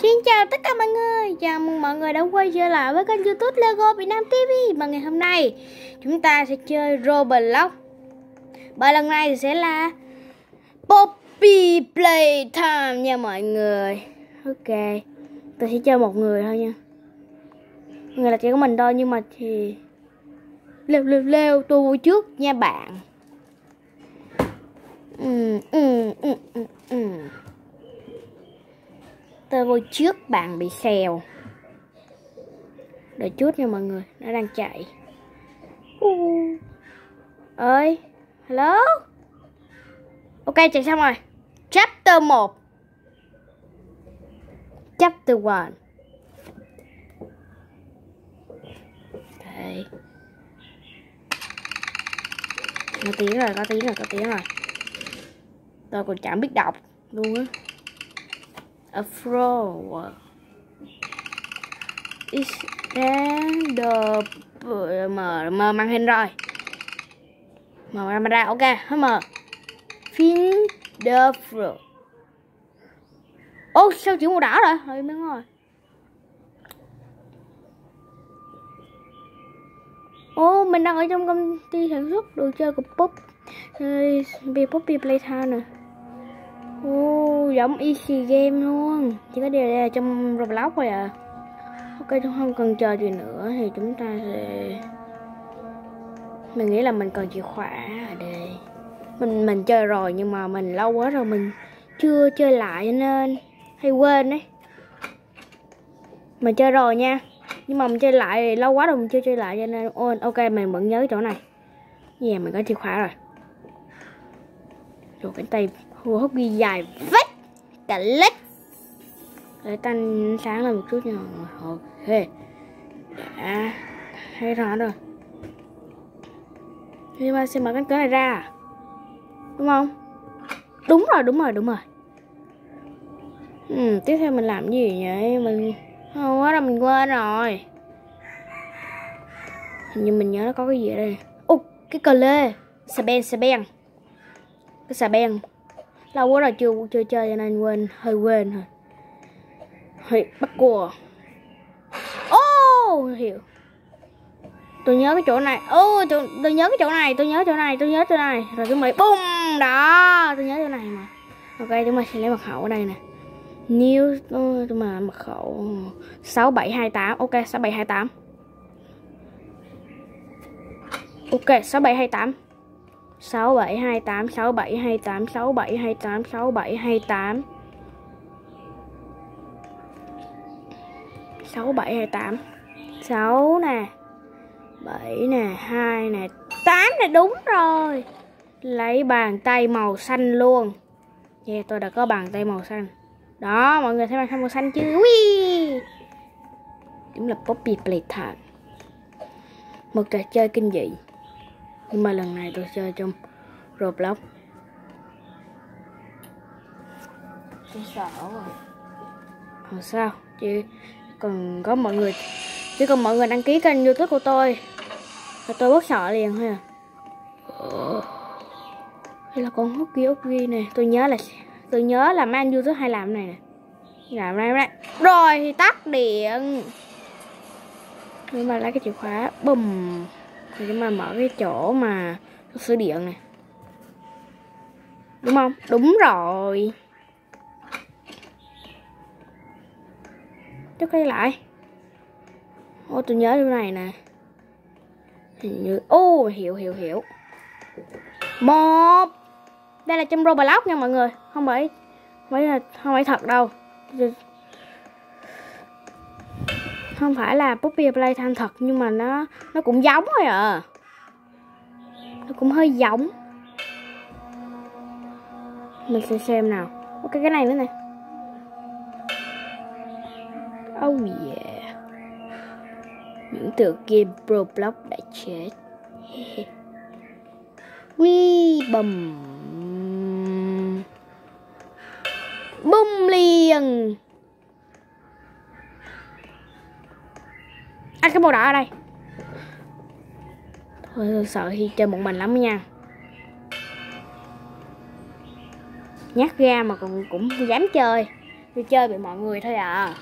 Xin chào tất cả mọi người, chào mừng mọi người đã quay trở lại với kênh YouTube Lego Việt Nam TV. Và ngày hôm nay chúng ta sẽ chơi Roblox. Và lần này sẽ là Poppy Playtime nha mọi người. Ok, tôi sẽ chơi một người thôi nha. Người là chỉ có mình thôi, nhưng mà thì leo tôi vui trước nha bạn. Tôi vô trước, bạn bị xèo. Đợi chút nha mọi người, nó đang chạy. Ơi, hello. Ok, chạy xong rồi. Chapter 1. Chapter 1. Ok. Có tiếng rồi. Tôi còn chẳng biết đọc luôn á. A flower is in the mở màn hình rồi, mở camera. Ok, hết mở. Find the flower. Ô, sao chữ màu đỏ rồi? Thôi đúng rồi. Ô, mình đang ở trong công ty sản xuất đồ chơi của Poppy Playtime nè. Ô, giống easy game luôn. Chỉ có điều đây là trong Roblox thôi à. Ok, không cần chờ gì nữa thì chúng ta sẽ... Mình nghĩ là mình cần chìa khóa ở đây. Mình chơi rồi nhưng mà mình lâu quá rồi mình chưa chơi lại cho nên hay quên đấy. Mình chơi rồi nha, nhưng mà mình chơi lại lâu quá rồi mình chưa chơi lại cho nên ok, mình vẫn nhớ chỗ này. Mình có chìa khóa rồi. Rồi cái tay hô hấp ghi dài vách cả lết. Để tăng sáng lên một chút nha. Ok, đã thấy rõ rồi. Nhưng mà sẽ mở cánh cửa này ra, đúng không? Đúng rồi. Tiếp theo mình làm gì vậy? Mình không quá là mình quên rồi. Nhưng mình nhớ nó có cái gì ở đây. Cái cờ lê. Xà beng. Cái xà beng. Lâu quá rồi chưa chơi cho nên hơi quên thôi. Hơi bắt cua. Hiểu. Tôi nhớ cái chỗ này. Tôi nhớ cái chỗ này. Rồi chúng mày bum. Đó, tôi nhớ chỗ này mà. Ok, chúng mày sẽ lấy mật khẩu ở đây nè. New, mà mật khẩu 6728. Ok, 6728. Ok, 6728. 6728. 6728. 6728. 6728. 6728. 6 nè, 7 nè, 2 nè, 8 nè, đúng rồi. Lấy bàn tay màu xanh luôn. Tôi đã có bàn tay màu xanh. Đó, mọi người thấy bàn tay màu xanh chưa? Ui! Đúng là Poppy Playtime. Một trò chơi kinh dị. Nhưng mà lần này tôi chơi trong Roblox. Tôi sợ rồi. Không sao, chỉ cần mọi người đăng ký kênh YouTube của tôi là tôi bớt sợ liền thôi à. Đây là con Huggy nè, tôi nhớ là mấy anh YouTube hay làm này nè. Làm này. Rồi thì tắt điện. Nhưng mà lấy cái chìa khóa bùm. Rồi chúng ta mở cái chỗ mà sửa điện nè. Đúng không? Đúng rồi. Tiếp cái lại. Tôi nhớ chỗ này nè. Hình như hiểu. Một. Đây là trong Roblox nha mọi người, không phải thật đâu. Không phải là Poppy Playtime thật, nhưng mà nó cũng giống thôi à. Nó cũng hơi giống. Mình sẽ xem nào. Ok, cái này nữa nè. Oh yeah. Những tựa game Roblox đã chết. Bùm. Bùm liền. Cái màu đỏ ở đây. Thôi tôi sợ khi chơi một mình lắm nha. Nhát ga mà cũng dám chơi. Tôi chơi bị mọi người thôi à.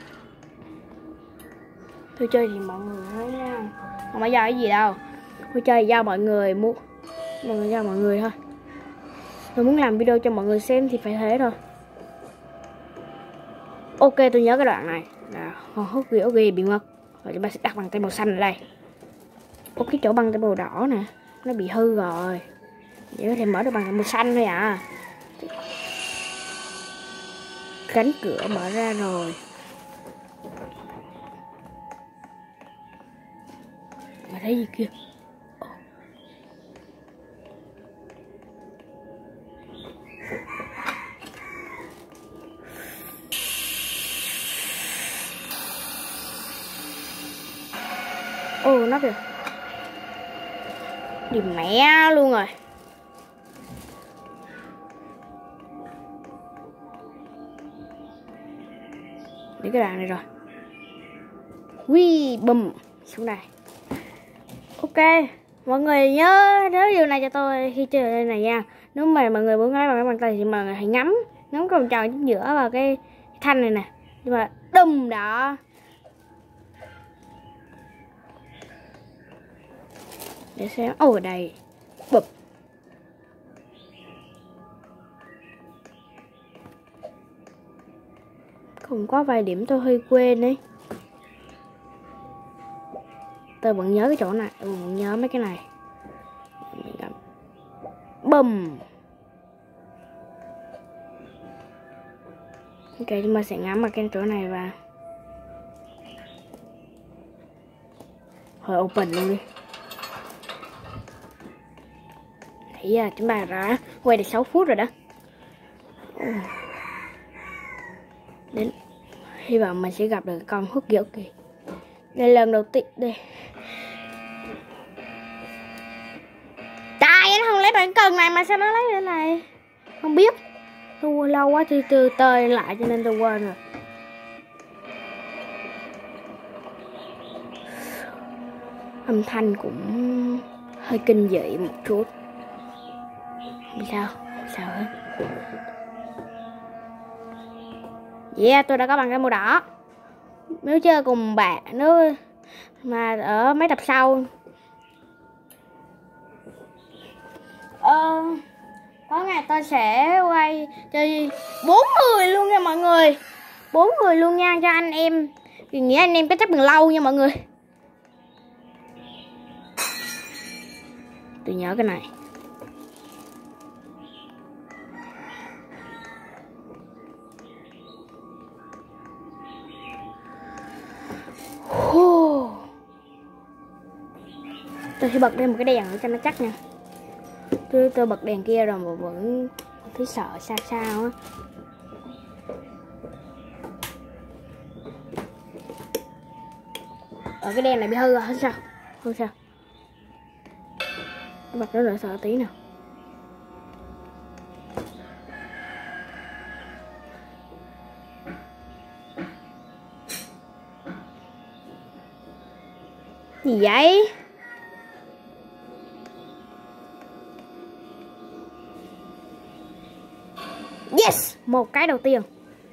Tôi chơi thì mọi người thôi nha. Không phải do cái gì đâu. Tôi chơi do mọi người muốn. Do mọi người thôi. Tôi muốn làm video cho mọi người xem thì phải thế thôi. Ok, tôi nhớ cái đoạn này là hốt ghi bị mất. Rồi chúng ta sẽ đặt bằng tay màu xanh ở đây. Ủa, cái chỗ bằng tay màu đỏ nè nó bị hư rồi. Chỉ có thể mở được bằng tay màu xanh thôi à. Cánh cửa mở ra rồi. Mà thấy gì kia? Ồ, nó kìa. Đi mẹ luôn rồi. Để cái đoạn này rồi. Ui, bùm xuống đây. Ok, mọi người nhớ nhớ điều này cho tôi khi chơi đây này nha. Nếu mà mọi người muốn lấy bằng cái bàn tay thì mọi người hãy ngắm cái vòng tròn chính giữa vào cái thanh này nè. Nhưng mà đùng đó. Để xem. Ồ, đây. Bụp. Cũng có vài điểm tôi hơi quên đấy. Tôi vẫn nhớ cái chỗ này, tôi vẫn nhớ mấy cái này. Bùm. Ok, chúng ta sẽ ngắm vào cái chỗ này và hồi open luôn đi. Nãy giờ chúng ta đã quay được 6 phút rồi đó. Đến hy vọng mình sẽ gặp được con hút kiểu kìa. Đây lần đầu tiên đây. Tại nó không lấy đoạn cần này mà sao nó lấy cái này? Không biết. Tôi lâu quá thì từ tơi lại cho nên tôi quên rồi. Âm thanh cũng hơi kinh dị một chút. Không sao, không sao hết. Yeah, tôi đã có bằng cái màu đỏ. Nếu chơi cùng bạn, nếu mà ở mấy tập sau có ngày tôi sẽ quay chơi 4 người luôn nha mọi người. 4 người luôn nha cho anh em. Vì nghĩa anh em có chấp bằng lâu nha mọi người. Tôi nhớ cái này. Tôi sẽ bật lên một cái đèn để cho nó chắc nha. Tôi bật đèn kia rồi mà vẫn thấy sợ sao á. Ở cái đèn này bị hư rồi, không sao. Không sao. Tôi bật nó lại sợ tí nào. Gì vậy? Yes! Một cái đầu tiên.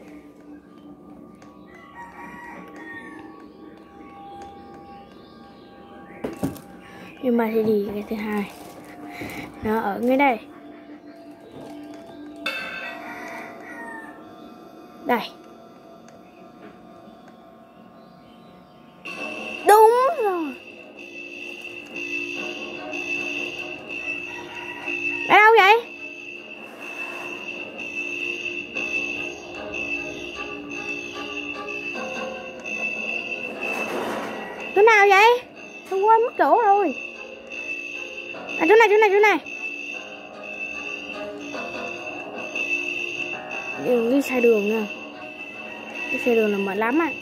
Nhưng mà thì đi cái thứ hai. Nó ở ngay đây. Đây. Đúng rồi. Ở đâu vậy? Chỗ nào vậy? Tôi quên mất chỗ rồi. À, chỗ này. Đi sai đường nha. Đi sai đường là mệt lắm á.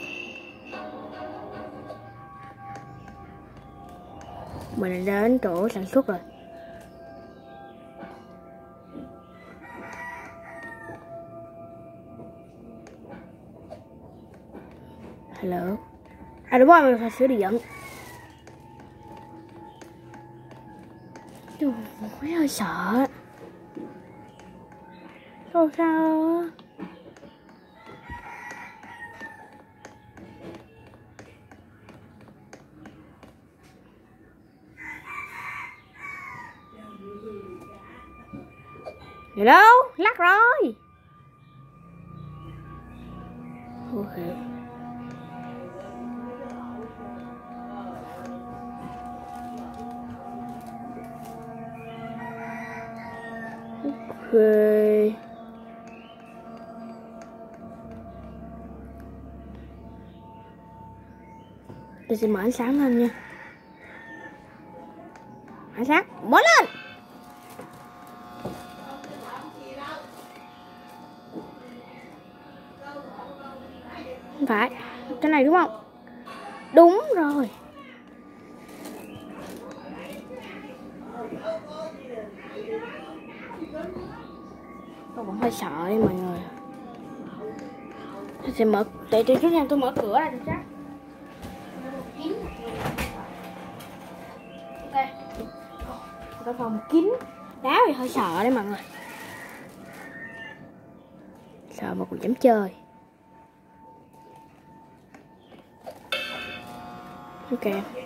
Mình đã đến chỗ sản xuất rồi. Hello. À đúng rồi, mình phải sửa điện. Trời ơi, hơi sợ. Sao Hello, lắc rồi. Ok. Ok. Tôi sẽ mở ánh sáng lên nha. Ánh sáng, mở lên. Không phải, cái này đúng không? Đúng rồi. Tôi vẫn hơi sợ đi mọi người. Tôi sẽ mở, để trước nha, tôi mở cửa ra cho chắc. Ok. Cái phòng kín đá thì hơi sợ đấy mọi người. Sợ mà cũng dám chơi. Ok.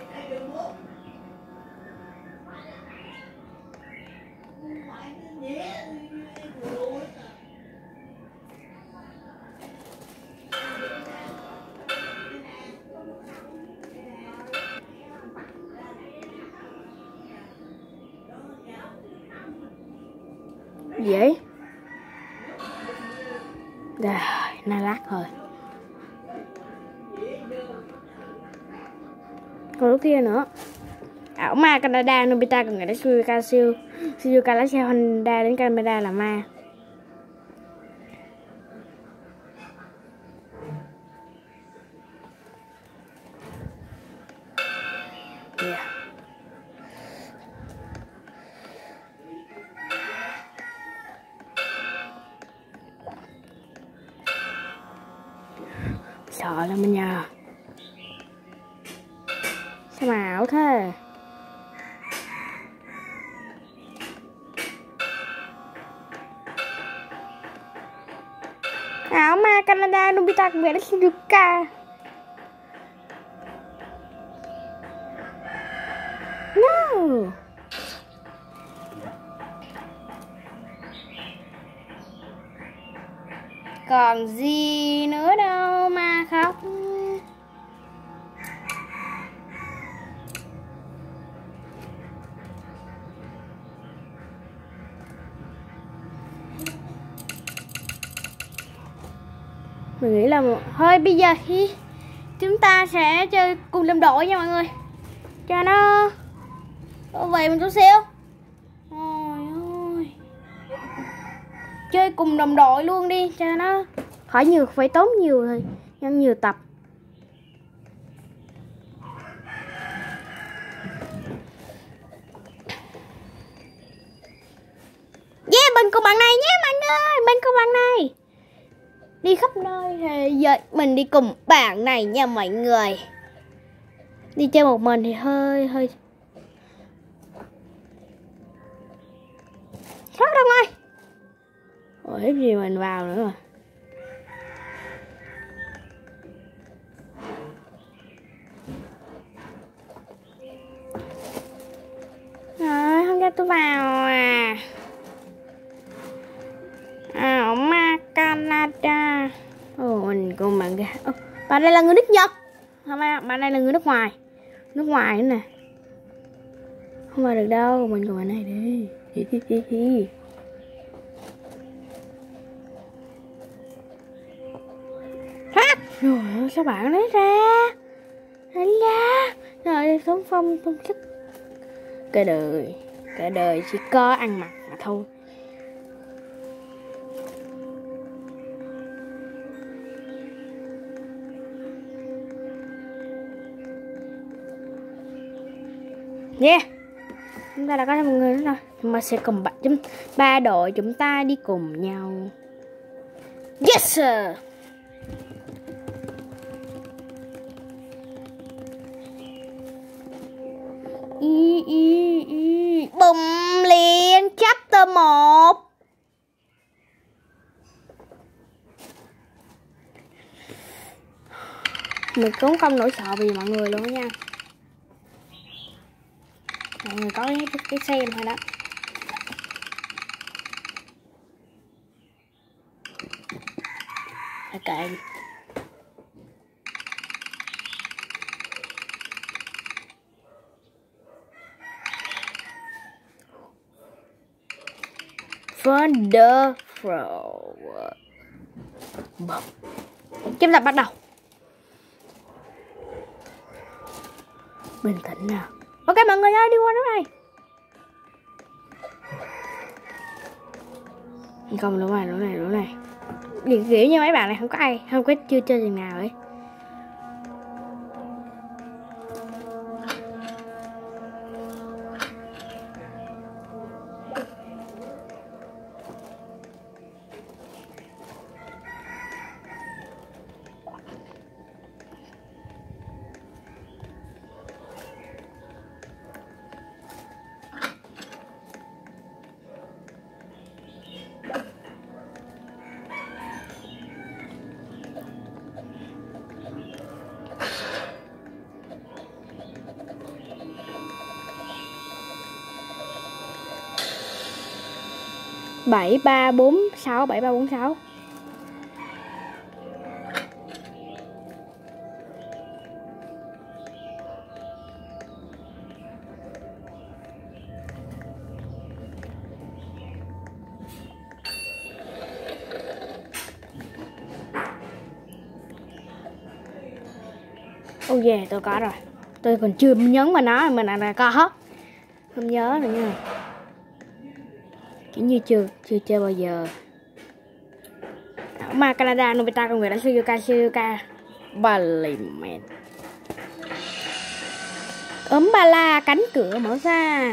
Gì vậy? Rồi, nó lát rồi. Còn lúc kia nữa. Ảo ma Canada, Nobita cùng người đã Shizuka lái xe Honda đến Canada là ma. Yeah. Sợ lắm nha. Sao mà ảo thế? Ảo ma Canada, Nobita cùng người đã Shizuka. No. Còn gì nữa đâu mà khóc. Mình nghĩ là thôi bây giờ thì chúng ta sẽ chơi cùng đồng đội nha mọi người, cho nó về mình chút xíu. Ôi ơi, chơi cùng đồng đội luôn đi cho nó khỏi nhiều, phải tốn nhiều thôi, nhân nhiều tập. Yeah, mình cùng bạn này nhé bạn ơi, mình cùng bạn này đi khắp nơi thì giờ mình đi cùng bạn này nha mọi người. Đi chơi một mình thì hơi sót đâu ơi. Ủa hiếp gì mình vào nữa rồi. Rồi không cho tôi vào à. Ảo ma Canada. Ồ mình cùng bạn kia. Bạn đây là người nước Nhật. Không à, bạn đây là người nước ngoài. Nước ngoài nữa nè. Không vào được đâu, mình cùng bạn này đi. Hát. Rồi sao bạn lấy ra? Lấy ra. Rồi sống phong tung sức. Cả đời chỉ có ăn mặc mà thôi. Yeah, chúng ta đã có thêm một người nữa rồi, mà sẽ cùng ba đội chúng ta đi cùng nhau. Yes sir. Bùm liền chapter 1. Mình cũng không nổi sợ vì mọi người luôn đó nha. Mọi người có cái xem thôi đó. phải kệ đi. Wonderful. Kiếm tập bắt đầu. Bình tĩnh nào. Ok mọi người ơi, đi qua đó này. Không, đúng này. Kiểu như mấy bạn này không có chưa chơi chừng nào ấy. Bảy ba bốn sáu. Oh yeah, tôi có rồi. Tôi còn chưa nhấn mà nói mình là có. Không nhớ rồi nha. Kiểu như chưa chơi bao giờ. Mà Canada, Nobita con người đã Shizuka Parliament. Ấm ba la, cánh cửa mở ra.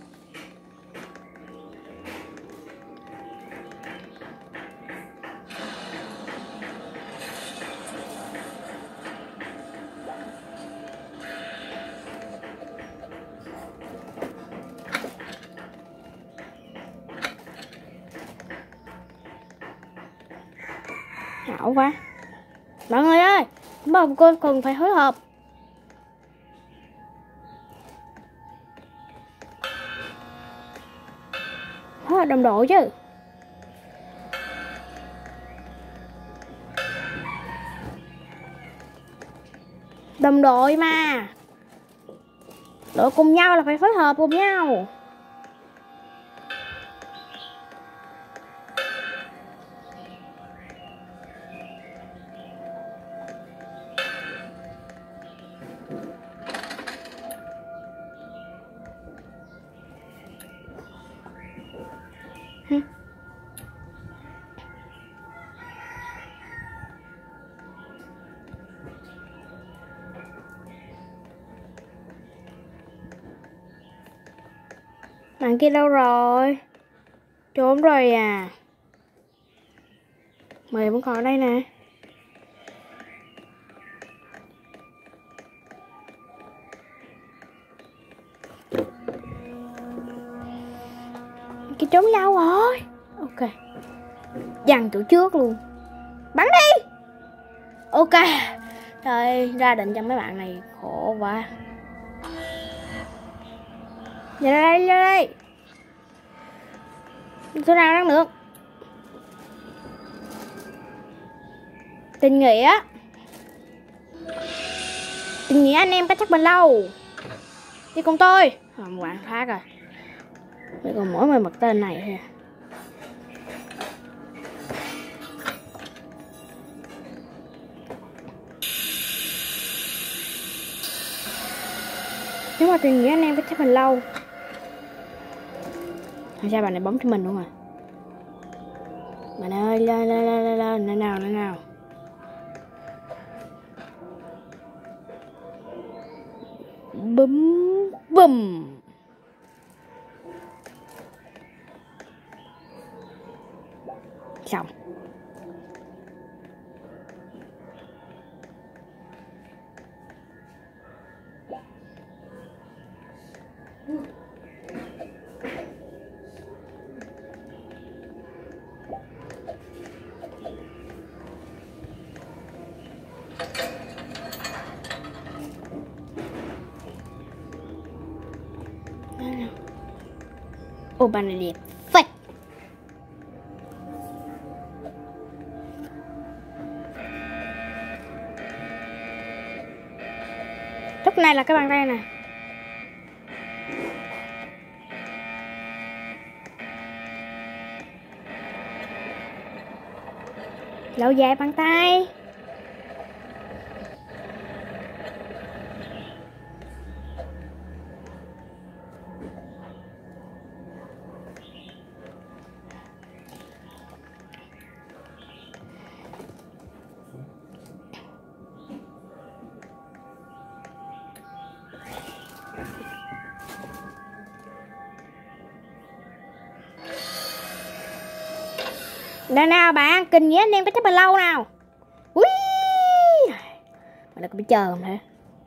Hảo quá. Mọi người ơi, bọn cô cần phải phối hợp. Phối hợp đồng đội chứ. Đồng đội mà. Đội cùng nhau là phải phối hợp cùng nhau. Bạn kia đâu rồi? Trốn rồi à? Mày vẫn còn ở đây nè. Cái trốn đâu rồi? Ok. Dằn chỗ trước luôn. Bắn đi. Ok. Trời, ra định cho mấy bạn này khổ quá. Ra đây. Số nào đang được? Tình nghĩa anh em có chắc bền lâu. Đi cùng tôi. Bạn phát rồi. Chỉ còn mỗi người mặc tên này thôi. Nếu mà tình nghĩa anh em có chắc bền lâu. Sao bạn này bấm cho mình luôn rồi. Bạn ơi, lên nào. Bùm. Xong. Ô, bạn này đẹp phết. Lúc này là cái bàn tay nè. Lâu dài bàn tay. Nào nào bạn, kinh nghĩa anh em có chấp bao lâu nào. Ui, mà nó có biết chờ không hả?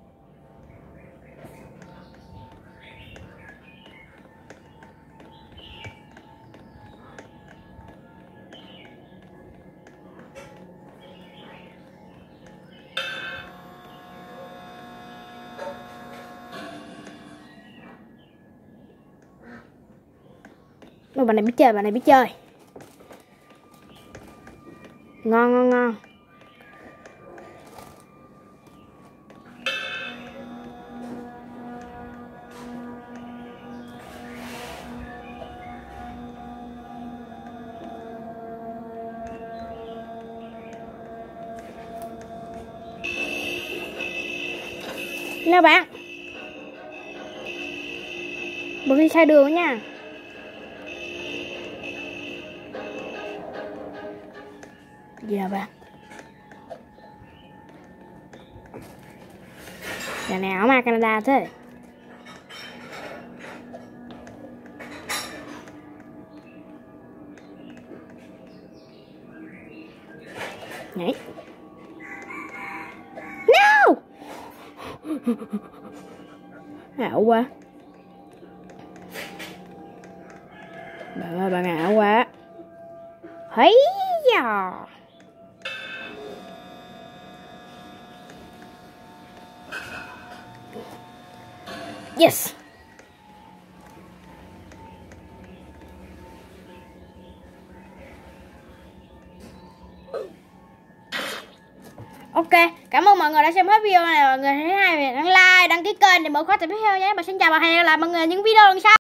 Bạn này biết chơi, bạn này biết chơi. Ngon ngon ngon. Nào bạn, đừng đi sai đường nha. Gì nào bạn? Nhà nào mà Canada thế? Nhảy. No! Ảo quá. Bạn ơi, bạn ảo quá. Hây da. Yes. Ok, cảm ơn mọi người đã xem hết video này. Mọi người thấy hay thì đăng like, đăng ký kênh để mở khóa tiếp theo nhé. Và xin chào và hẹn gặp lại mọi người những video lần sau.